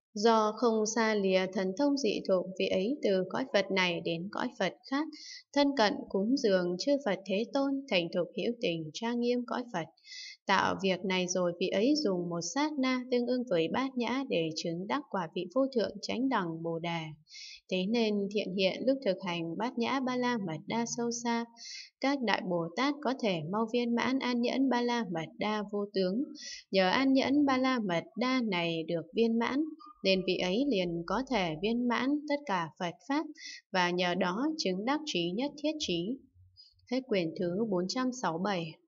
Do không xa lìa thần thông dị thụ, vị ấy từ cõi Phật này đến cõi Phật khác, thân cận cúng dường chư Phật Thế Tôn, thành thục hữu tình trang nghiêm cõi Phật. Tạo việc này rồi, vị ấy dùng một sát na tương ưng với bát nhã để chứng đắc quả vị vô thượng chánh đẳng Bồ Đề. Thế nên thiện hiện lúc thực hành bát nhã ba la mật đa sâu xa, các đại Bồ Tát có thể mau viên mãn an nhẫn ba la mật đa vô tướng. Nhờ an nhẫn ba la mật đa này được viên mãn, nên vị ấy liền có thể viên mãn tất cả Phật Pháp, và nhờ đó chứng đắc trí nhất thiết trí. Hết quyển thứ 467.